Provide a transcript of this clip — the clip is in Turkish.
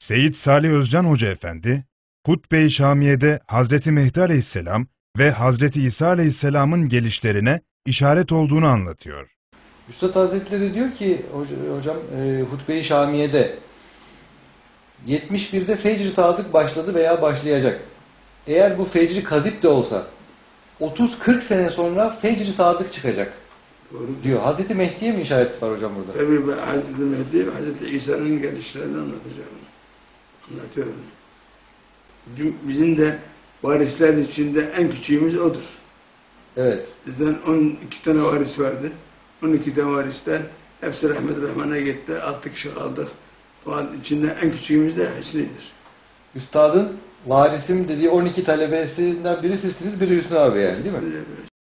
Seyyid Salih Özcan Hoca Efendi, Hutbe-i Şamiye'de Hazreti Mehdi Aleyhisselam ve Hazreti İsa Aleyhisselam'ın gelişlerine işaret olduğunu anlatıyor. Üstad Hazretleri diyor ki hocam Hutbe-i Şamiye'de 71'de Fecr-i Sadık başladı veya başlayacak. Eğer bu Fecr-i Kazip de olsa 30-40 sene sonra Fecr-i Sadık çıkacak. Doğru Diyor. Hazreti Mehdi'ye mi işaret var hocam burada? Tabii ben Hazreti Mehdi ve Hazreti İsa'nın gelişlerini anlatacağım. Anlatıyorum. Bizim de varisler içinde en küçüğümüz odur. Evet. Zaten 12 tane varis vardı. 12 tane varisten hepsi rahmet rahmana gitti. 6 kişi kaldık. Falan içinde en küçüğümüz de Hüsnü'dür. Üstadın varisim dediği 12 talebesinden biri sizsiniz, biri Hüsnü abi yani değil mi?